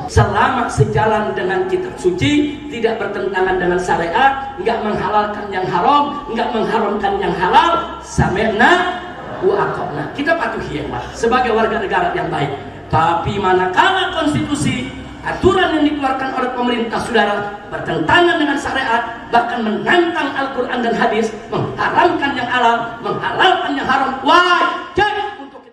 selama sejalan dengan kitab suci, tidak bertentangan dengan syariat, enggak menghalalkan yang haram, enggak mengharamkan yang halal, sami'na wa ata'na. Kita patuhi ya sebagai warga negara yang baik. Tapi manakala konstitusi, aturan yang dikeluarkan oleh pemerintah saudara bertentangan dengan syariat, bahkan menantang Al-Quran dan hadis, mengharamkan yang halal, menghalalkan yang haram, wajib untuk kita.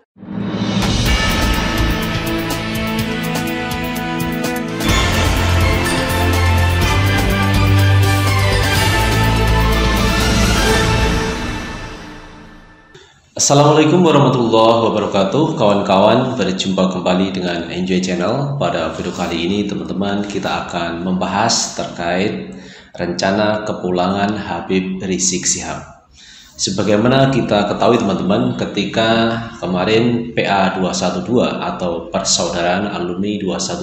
Assalamualaikum warahmatullahi wabarakatuh. Kawan-kawan, berjumpa kembali dengan Enjoy Channel. Pada video kali ini teman-teman, kita akan membahas terkait rencana kepulangan Habib Rizik Syihab. Sebagaimana kita ketahui teman-teman, ketika kemarin PA212 atau Persaudaraan Alumni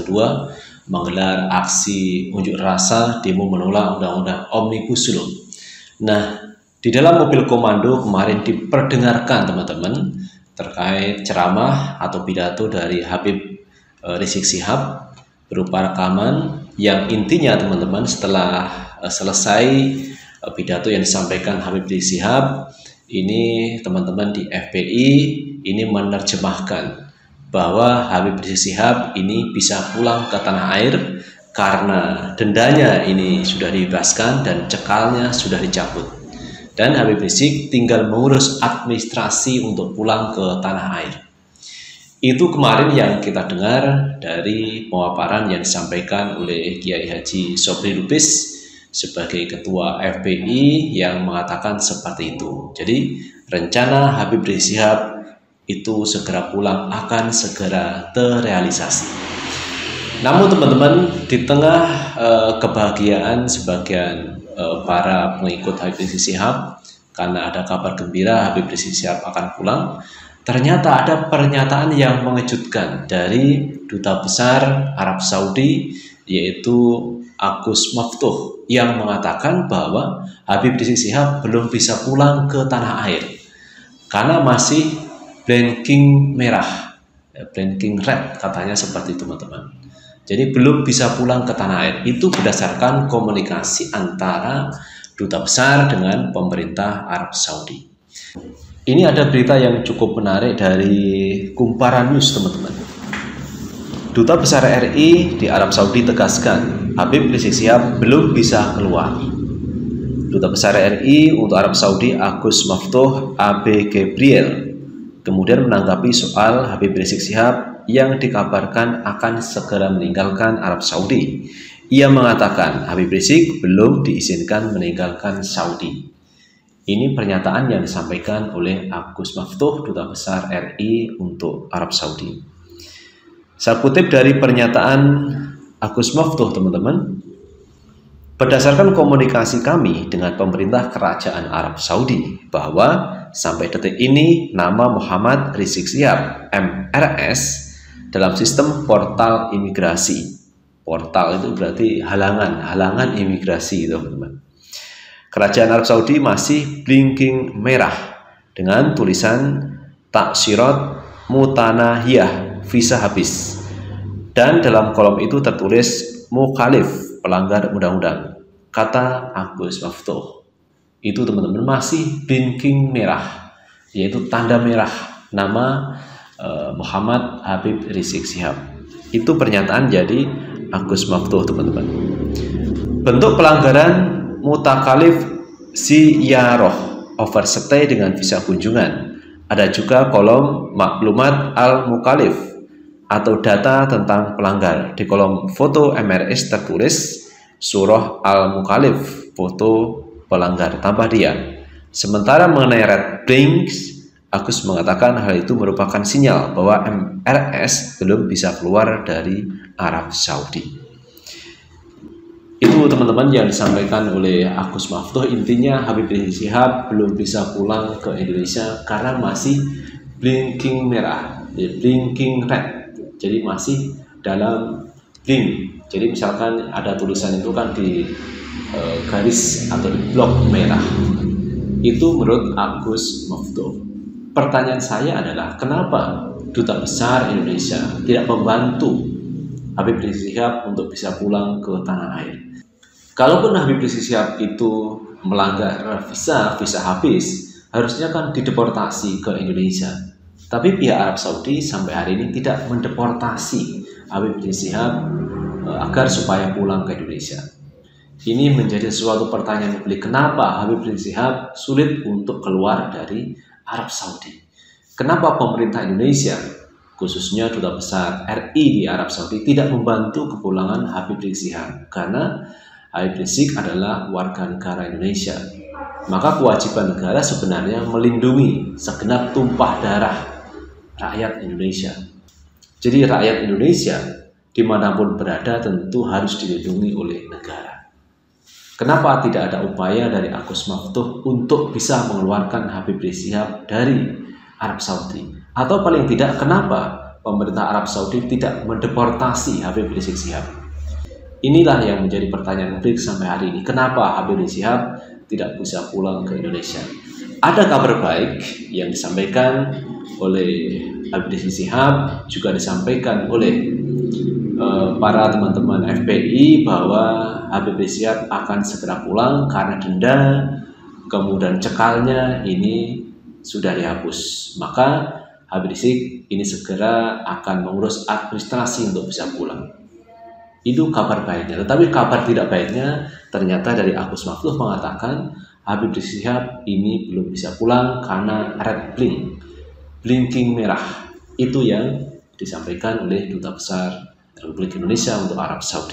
212 menggelar aksi unjuk rasa demo menolak Undang-Undang Omnibus Law. Nah, di dalam mobil komando kemarin diperdengarkan teman-teman terkait ceramah atau pidato dari Habib Rizik Syihab berupa rekaman yang intinya teman-teman setelah selesai pidato yang disampaikan Habib Rizik Syihab ini, teman-teman di FPI ini menerjemahkan bahwa Habib Rizik Syihab ini bisa pulang ke tanah air karena dendanya ini sudah dibebaskan dan cekalnya sudah dicabut. Dan Habib Rizik tinggal mengurus administrasi untuk pulang ke tanah air. Itu kemarin yang kita dengar dari pemaparan yang disampaikan oleh Kiai Haji Sobri Lubis sebagai ketua FPI yang mengatakan seperti itu. Jadi rencana Habib Rizik Syihab itu segera pulang akan segera terrealisasi. Namun teman-teman, di tengah kebahagiaan sebagian para pengikut Habib Rizik Syihab karena ada kabar gembira Habib Rizik Syihab akan pulang, ternyata ada pernyataan yang mengejutkan dari Duta Besar Arab Saudi, yaitu Agus Maftuh, yang mengatakan bahwa Habib Rizik Syihab belum bisa pulang ke tanah air karena masih blinking merah, blinking red katanya seperti itu teman-teman. Jadi belum bisa pulang ke tanah air. Itu berdasarkan komunikasi antara Duta Besar dengan pemerintah Arab Saudi. Ini ada berita yang cukup menarik dari Kumparan News teman-teman. Duta Besar RI di Arab Saudi tegaskan Habib Rizik Syihab belum bisa keluar. Duta Besar RI untuk Arab Saudi Agus Maftuh AB Gabriel kemudian menanggapi soal Habib Rizik Syihab yang dikabarkan akan segera meninggalkan Arab Saudi. Ia mengatakan Habib Rizik belum diizinkan meninggalkan Saudi. Ini pernyataan yang disampaikan oleh Agus Maftuh, Duta Besar RI untuk Arab Saudi. Saya kutip dari pernyataan Agus Maftuh teman-teman. Berdasarkan komunikasi kami dengan pemerintah Kerajaan Arab Saudi bahwa sampai detik ini nama Muhammad Rizik Syihab MRS dalam sistem portal imigrasi. Portal itu berarti halangan imigrasi teman-teman. Kerajaan Arab Saudi masih blinking merah dengan tulisan taksirat mutanahiyah, visa habis. Dan dalam kolom itu tertulis mukhalif, pelanggar undang-undang, kata Agus Maftuh. Itu teman-teman masih blinking merah, yaitu tanda merah nama Muhammad Habib Rizik Syihab. Itu pernyataan jadi Agus Maftuh teman-teman. Bentuk pelanggaran mutakalif ziyaroh, overstay dengan visa kunjungan. Ada juga kolom maklumat al-mukalif atau data tentang pelanggar. Di kolom foto MRS tertulis surah al-mukalif, foto pelanggar tambah dia. Sementara mengenai red blinks, Agus mengatakan hal itu merupakan sinyal bahwa MRS belum bisa keluar dari Arab Saudi. Itu teman-teman yang disampaikan oleh Agus Maftuh. Intinya Habib Rizik Syihab belum bisa pulang ke Indonesia karena masih blinking merah, blinking red. Jadi masih dalam blink. Jadi misalkan ada tulisan itu kan di garis atau di blok merah. Itu menurut Agus Maftuh. Pertanyaan saya adalah kenapa Duta Besar Indonesia tidak membantu Habib Rizik Syihab untuk bisa pulang ke tanah air. Kalaupun Habib Rizik Syihab itu melanggar visa habis, harusnya kan dideportasi ke Indonesia. Tapi pihak Arab Saudi sampai hari ini tidak mendeportasi Habib Rizik Syihab agar supaya pulang ke Indonesia. Ini menjadi suatu pertanyaan publik, kenapa Habib Rizik Syihab sulit untuk keluar dari Arab Saudi? Kenapa pemerintah Indonesia, khususnya Duta Besar RI di Arab Saudi, tidak membantu kepulangan Habib Rizik Syihab? Karena Habib Rizik adalah warga negara Indonesia. Maka kewajiban negara sebenarnya melindungi segenap tumpah darah rakyat Indonesia. Jadi rakyat Indonesia dimanapun berada tentu harus dilindungi oleh negara. Kenapa tidak ada upaya dari Agus Maftuh untuk bisa mengeluarkan Habib Rizik Syihab dari Arab Saudi? Atau paling tidak, kenapa pemerintah Arab Saudi tidak mendeportasi Habib Rizik Syihab? Inilah yang menjadi pertanyaan publik sampai hari ini. Kenapa Habib Rizik Syihab tidak bisa pulang ke Indonesia? Ada kabar baik yang disampaikan oleh Habib Rizik Syihab, juga disampaikan oleh para teman-teman FPI, bahwa Habib Rizik Syihab akan segera pulang karena denda kemudian cekalnya ini sudah dihapus. Maka Habib Rizik ini segera akan mengurus administrasi untuk bisa pulang. Itu kabar baiknya. Tetapi kabar tidak baiknya ternyata dari Agus Maftuh mengatakan Habib Rizik Syihab ini belum bisa pulang karena red blinking merah. Itu yang disampaikan oleh Duta Besar Republik Indonesia untuk Arab Saudi.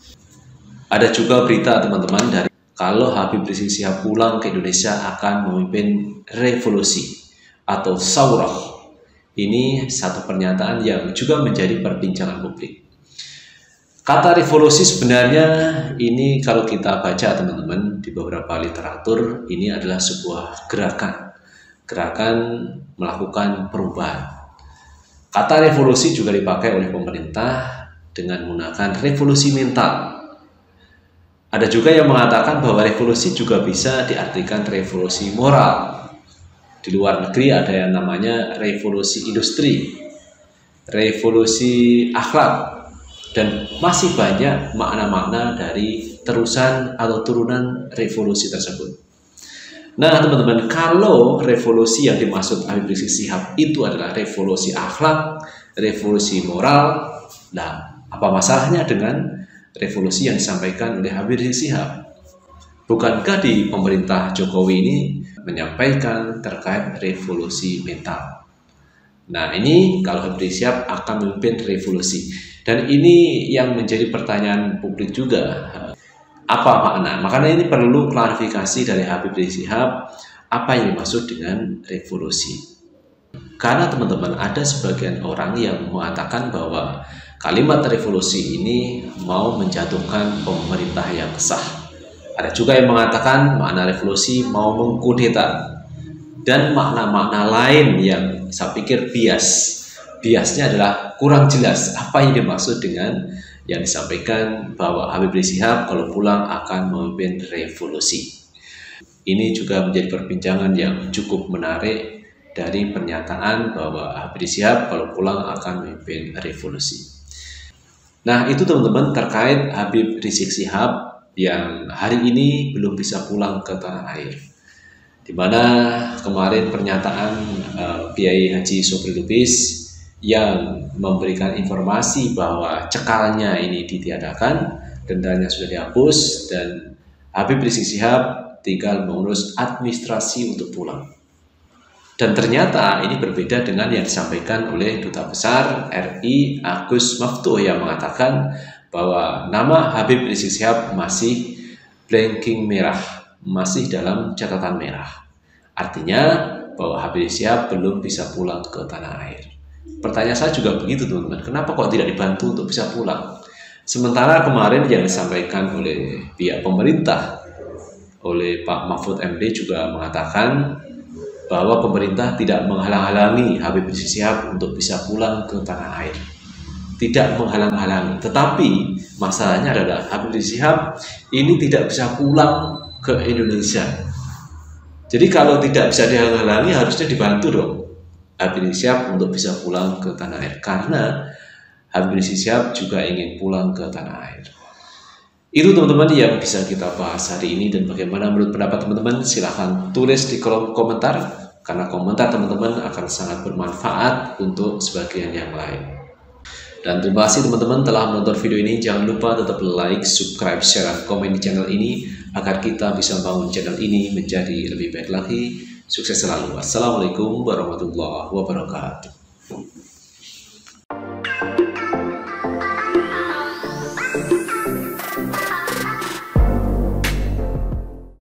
Ada juga berita teman-teman dari kalau Habib Rizik Syihab pulang ke Indonesia akan memimpin revolusi atau saurah. Ini satu pernyataan yang juga menjadi perbincangan publik. Kata revolusi sebenarnya ini kalau kita baca teman-teman di beberapa literatur, ini adalah sebuah gerakan melakukan perubahan. Kata revolusi juga dipakai oleh pemerintah dengan menggunakan revolusi mental. Ada juga yang mengatakan bahwa revolusi juga bisa diartikan revolusi moral. Di luar negeri ada yang namanya revolusi industri, revolusi akhlak, dan masih banyak makna-makna dari terusan atau turunan revolusi tersebut. Nah teman-teman, kalau revolusi yang dimaksud Habib Rizik Syihab itu adalah revolusi akhlak, revolusi moral, nah apa masalahnya dengan revolusi yang disampaikan oleh Habib Rizik Syihab? Bukankah di pemerintah Jokowi ini menyampaikan terkait revolusi mental? Nah ini kalau Habib Rizik Syihab akan memimpin revolusi. Dan ini yang menjadi pertanyaan publik juga, apa makna? Makanya ini perlu klarifikasi dari Habib Rizik Syihab, apa yang dimaksud dengan revolusi. Karena teman-teman, ada sebagian orang yang mengatakan bahwa kalimat revolusi ini mau menjatuhkan pemerintah yang sah. Ada juga yang mengatakan makna revolusi mau mengkudeta. Dan makna-makna lain yang saya pikir biasnya adalah kurang jelas apa yang dimaksud dengan yang disampaikan bahwa Habib Rizik Syihab kalau pulang akan memimpin revolusi. Ini juga menjadi perbincangan yang cukup menarik dari pernyataan bahwa Habib Rizik Syihab kalau pulang akan memimpin revolusi. Nah itu teman-teman terkait Habib Rizik Syihab yang hari ini belum bisa pulang ke tanah air. Di mana kemarin pernyataan Kiai Haji Sobri Lubis yang memberikan informasi bahwa cekalnya ini ditiadakan, dendanya sudah dihapus, dan Habib Rizik Syihab tinggal mengurus administrasi untuk pulang. Dan ternyata ini berbeda dengan yang disampaikan oleh Duta Besar RI Agus Maftuh yang mengatakan bahwa nama Habib Rizik Syihab masih blinking merah, masih dalam catatan merah. Artinya bahwa Habib Rizik Syihab belum bisa pulang ke tanah air. Pertanyaan saya juga begitu teman-teman, kenapa kok tidak dibantu untuk bisa pulang? Sementara kemarin yang disampaikan oleh pihak pemerintah, oleh Pak Mahfud MD juga mengatakan bahwa pemerintah tidak menghalang-halangi Habib Rizik Syihab untuk bisa pulang ke tanah air. Tidak menghalang-halangi, tetapi masalahnya adalah Habib Rizik Syihab ini tidak bisa pulang ke Indonesia. Jadi kalau tidak bisa dihalang-halangi harusnya dibantu dong Habib Rizik Syihab untuk bisa pulang ke tanah air, karena Habib Rizik Syihab juga ingin pulang ke tanah air. Itu teman-teman yang bisa kita bahas hari ini, dan bagaimana menurut pendapat teman-teman silahkan tulis di kolom komentar, karena komentar teman-teman akan sangat bermanfaat untuk sebagian yang lain. Dan terima kasih teman-teman telah menonton video ini. Jangan lupa tetap like, subscribe, share, dan komen di channel ini agar kita bisa membangun channel ini menjadi lebih baik lagi. Sukses selalu. Assalamualaikum warahmatullahi wabarakatuh.